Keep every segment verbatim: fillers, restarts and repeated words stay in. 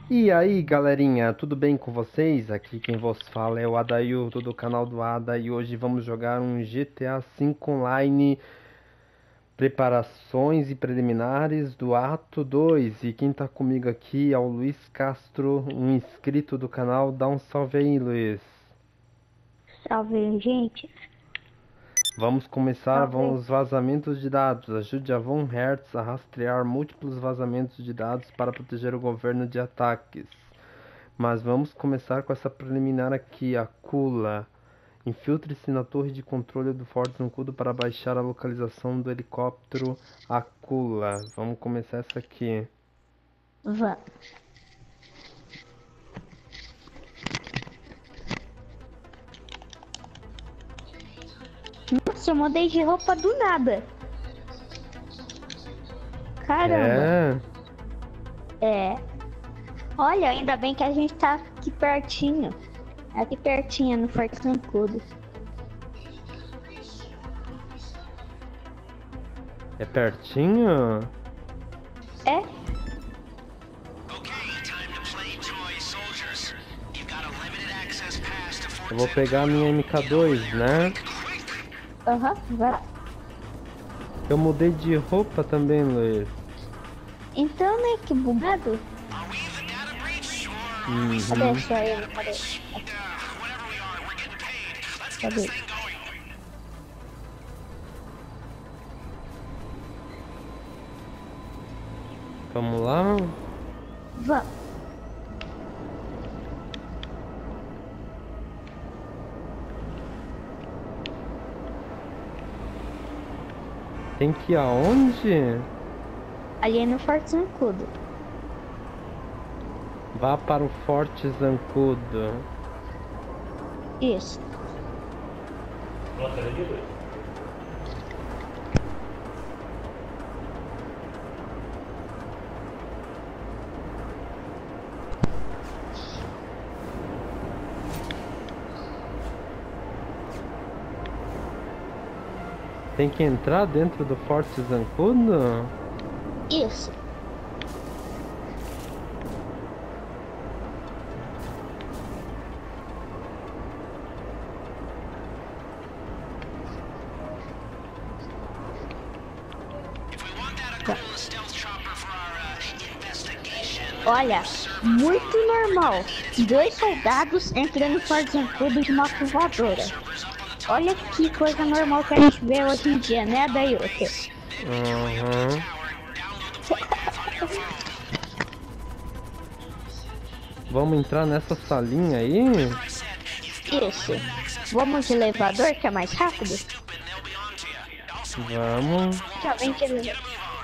E aí galerinha, tudo bem com vocês? Aqui quem vos fala é o Adailto do canal do Ada e hoje vamos jogar um G T A cinco Online, preparações e preliminares do ato dois. E quem tá comigo aqui é o Luiz Castro, um inscrito do canal. Dá um salve aí, Luiz. Salve, gente. Vamos começar Salve. com os vazamentos de dados. Ajude a Von Hertz a rastrear múltiplos vazamentos de dados para proteger o governo de ataques. Mas vamos começar com essa preliminar aqui, a Kula. Infiltre-se na torre de controle do Forte Zancudo para baixar a localização do helicóptero Akula. Vamos começar essa aqui. Vamos. Nossa, eu mudei de roupa do nada. Caramba. É. É. Olha, ainda bem que a gente tá aqui pertinho. Aqui pertinho, no Forte Zancudo. É pertinho? É? Eu vou pegar a minha M K dois, né? Aham, uhum, vai lá. Eu mudei de roupa também, Luiz. Então, né, que bugado. Uhum. Cadê só ele? Cadê? Cadê? Vamos lá? Vamos. Tem que ir aonde? Ali é no Forte Zancudo. Vá para o Forte Zancudo. Isso. Tem que entrar dentro do Forte Zancudo? Isso. Olha, muito normal. Dois soldados entrando no Forte Zancudo de uma voadora. Olha que coisa normal que a gente vê hoje em dia, né, Adailto? Uhum. Vamos entrar nessa salinha aí? Isso. Vamos de elevador, que é mais rápido? Vamos. Já vem de elevador.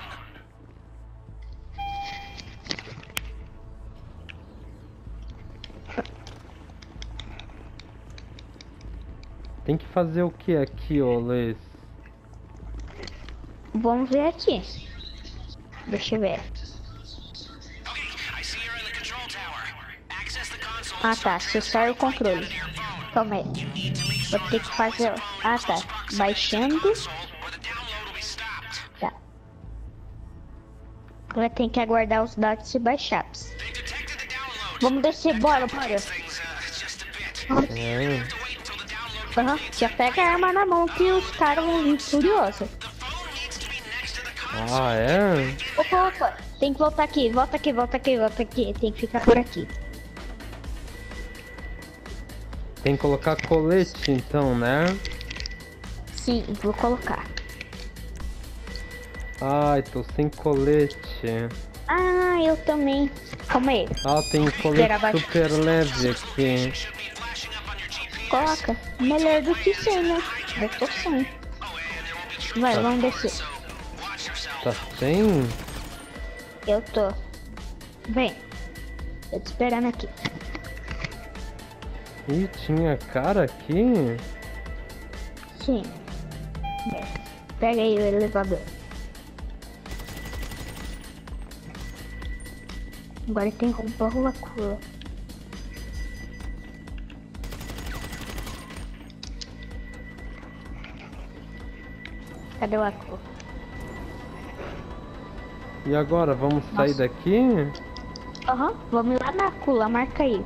Tem que fazer o que aqui, ô Luiz? Vamos ver aqui. Deixa eu ver. Ah tá, acessar o controle. Calma aí. Vou ter que fazer. Ah tá. Baixando. Tá. Agora tem que aguardar os dados se baixados. Vamos descer, bora, bora. É. Uhum. Já pega a arma na mão que os caras vão vir furiosos. Ah, é? Opa, opa. Tem que voltar aqui, volta aqui, volta aqui, volta aqui. Tem que ficar por aqui. Tem que colocar colete então, né? Sim, vou colocar. Ai, tô sem colete. Ah, eu também. Calma aí. Ah, tem colete super leve aqui. Coloca. Melhor do que sem, né? Eu tô sem. Vai, Tá. Vamos descer. Tá sem? Eu tô. Vem. Tô te esperando aqui. Ih, tinha cara aqui? Sim. Pega aí o elevador. Agora tem roupa rua cura. Cadê o Aku? E agora, vamos sair Nossa. daqui? Aham, uhum, vamos lá na Akula, marca aí.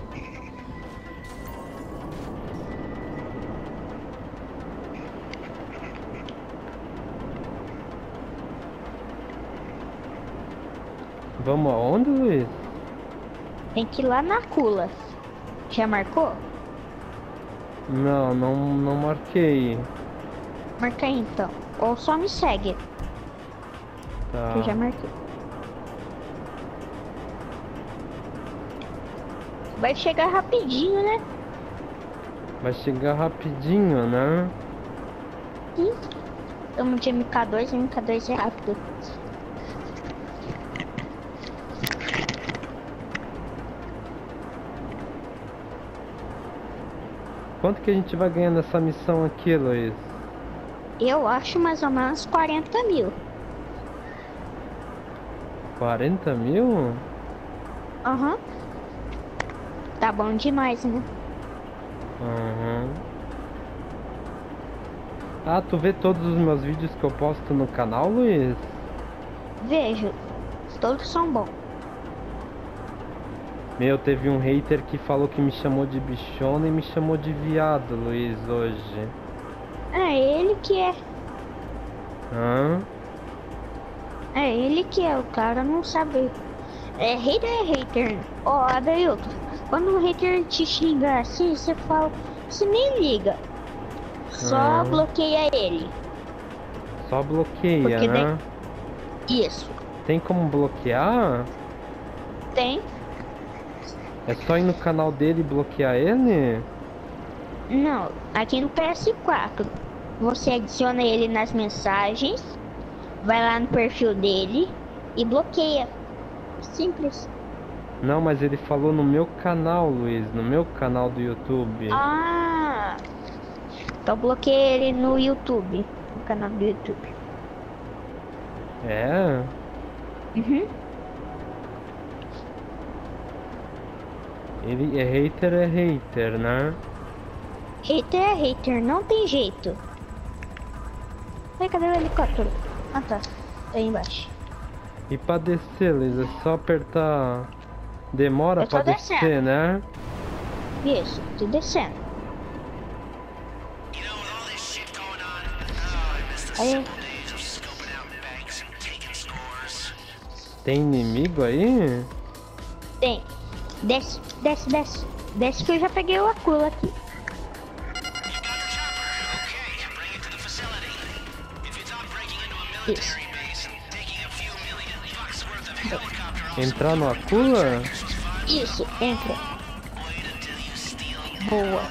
Vamos aonde, Luiz? Tem que ir lá na Akula. Já marcou? Não, não, não marquei. Marca aí então. Ou só me segue. Tá. Que eu já marquei. Vai chegar rapidinho, né? Vai chegar rapidinho, né? Sim. Estamos de M K dois, M K dois é rápido. Quanto que a gente vai ganhar nessa missão aqui, Luiz? Eu acho mais ou menos quarenta mil. quarenta mil? Aham. Uhum. Tá bom demais, né? Uhum. Ah, tu vê todos os meus vídeos que eu posto no canal, Luiz? Vejo. Todos são bons. Meu, teve um hater que falou que me chamou de bichona e me chamou de viado, Luiz, hoje. É ele que é. Hã? É ele que é, o cara não sabe. É hater é hater. Ó, oh, Adailton, quando um hater te xingar assim, você fala, você nem liga. Só Ah. bloqueia ele. Só bloqueia, Porque né? Daí... Isso. Tem como bloquear? Tem. É só ir no canal dele e bloquear ele? Não, aqui no P S quatro. Você adiciona ele nas mensagens, vai lá no perfil dele e bloqueia. Simples. Não, mas ele falou no meu canal, Luiz, no meu canal do YouTube. Ah, então bloqueia ele no YouTube, no canal do YouTube. É? Uhum. Ele é hater, é hater, né? Hater é hater, não tem jeito. Ai, cadê o helicóptero? Ah tá, tá aí embaixo. E pra descer, Luiz, é só apertar... Demora Eu tô pra descer, descendo. né? Isso, tô descendo. Aí. Tem inimigo aí? Tem. Desce, desce, desce. Desce que eu já peguei o Akula aqui. Isso. Entrar no Akula? Isso, entra. Boa.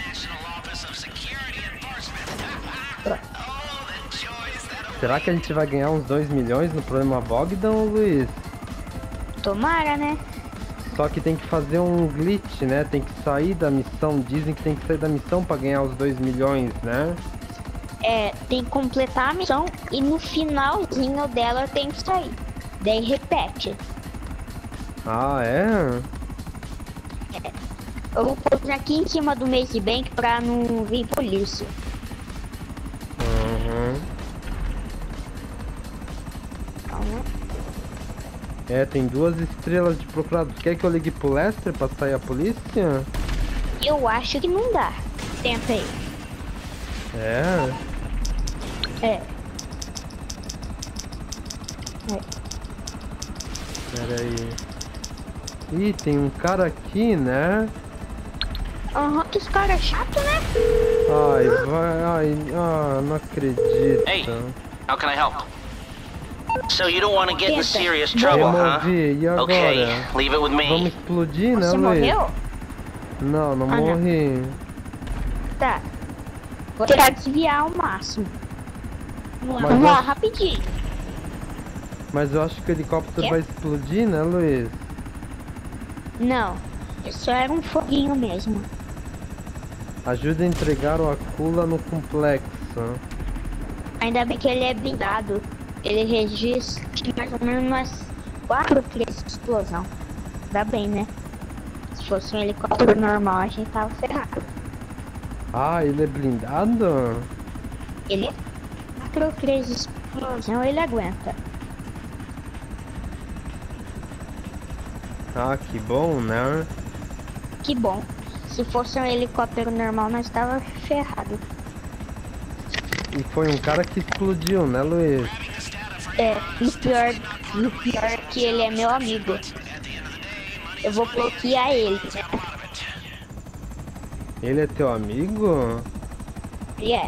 Pronto. Será que a gente vai ganhar uns dois milhões no programa Bogdan, Luiz? Tomara, né? Só que tem que fazer um glitch, né? Tem que sair da missão. Dizem que tem que sair da missão pra ganhar os dois milhões, né? É, tem que completar a missão e no finalzinho dela tem que sair. Daí repete. Ah, é? Eu vou pôr aqui em cima do Maze Bank pra não vir polícia. Uhum. Calma. É, tem duas estrelas de procurado. Quer que eu ligue pro Lester pra sair a polícia? Eu acho que não dá. Tenta aí. É? É. É. Pera aí. Ih, tem um cara aqui, né? Aham, uhum, que esse cara é chato, né? Ai, vai, ai, ah, não acredito. Hey, how can I help? So you don't want to get in serious trouble, huh? Removi, e agora? Okay, leave it with Vamos me. explodir, né, Você Luiz? morreu? Não, não Ah, não. morri. Tá. Vou tentar desviar ao máximo. Vamos lá, Mas vamos eu- lá rapidinho. Mas eu acho que o helicóptero Quê? vai explodir, né, Luiz? Não, isso era um foguinho mesmo. Ajuda a entregar o Akula no complexo. Ainda bem que ele é blindado. Ele registra mais ou menos umas quatro, três explosão. Dá bem, né? Se fosse um helicóptero normal, a gente tava ferrado. Ah, ele é blindado? Ele quatro, três explosão, ele aguenta. Ah, que bom, né? Que bom. Se fosse um helicóptero normal, nós tava ferrado. E foi um cara que explodiu, né, Luiz? É, e o pior, e o pior é que ele é meu amigo. Eu vou bloquear ele, né? Ele é teu amigo? E é.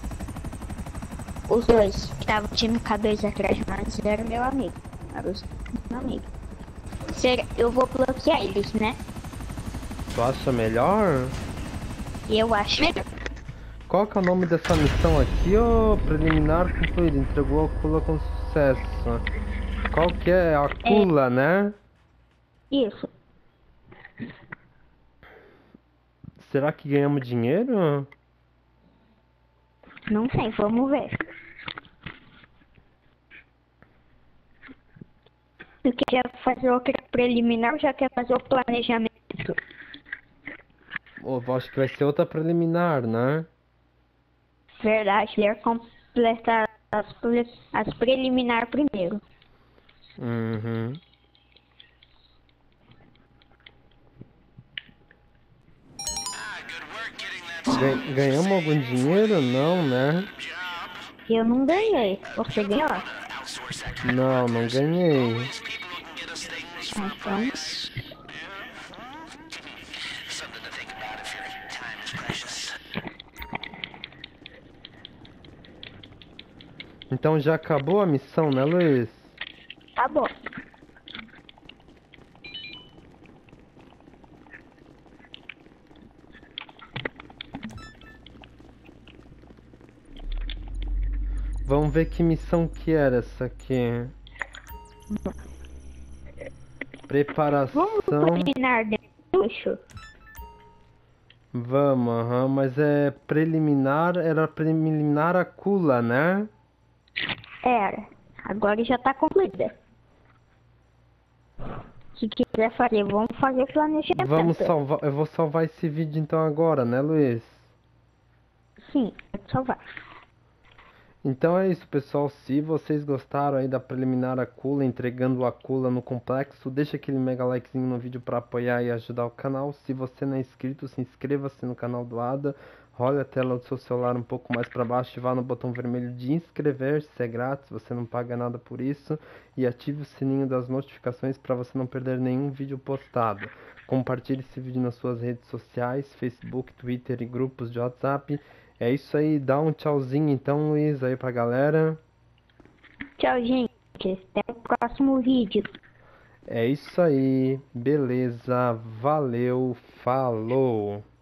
Os dois que estavam o time K dois atrás de nós eram meu amigo. Eram os meu amigo. Ser- Eu vou bloquear eles, né? Tu acha melhor? E eu acho melhor. Qual que é o nome dessa missão aqui, ô? Preliminar concluído, entregou a Kula com sucesso. Qual que é? A Kula, né? Isso. Será que ganhamos dinheiro? Não sei, vamos ver. Tu quer fazer outra preliminar ou já quer fazer o planejamento? Ô, eu acho que vai ser outra preliminar, né? Verdade, quer completar as, pre as preliminar primeiro. Uhum. Gan- ganhamos algum dinheiro? Não, né? Eu não ganhei. Você ganhou? Não, não ganhei. Ah, então, Então já acabou a missão, né, Luiz? tá bom. Vamos ver que missão que era essa aqui. Preparação. Vamos preliminar depois. Vamos, aham, mas é preliminar, era preliminar a Kula, né? Era. Agora já tá concluída. Se quiser fazer, vamos fazer o planejamento. Vamos salvar, eu vou salvar esse vídeo então agora, né, Luiz? Sim, pode salvar. Então é isso, pessoal. Se vocês gostaram aí da preliminar Akula, entregando a Akula no complexo, deixa aquele mega likezinho no vídeo para apoiar e ajudar o canal. Se você não é inscrito, se inscreva-se no canal do Ada. Role a tela do seu celular um pouco mais para baixo e vá no botão vermelho de inscrever-se, é grátis, você não paga nada por isso. E ative o sininho das notificações para você não perder nenhum vídeo postado. Compartilhe esse vídeo nas suas redes sociais, Facebook, Twitter e grupos de WhatsApp. É isso aí, dá um tchauzinho então, Luiz, aí pra galera. Tchau, gente. Até o próximo vídeo. É isso aí, beleza, valeu, falou.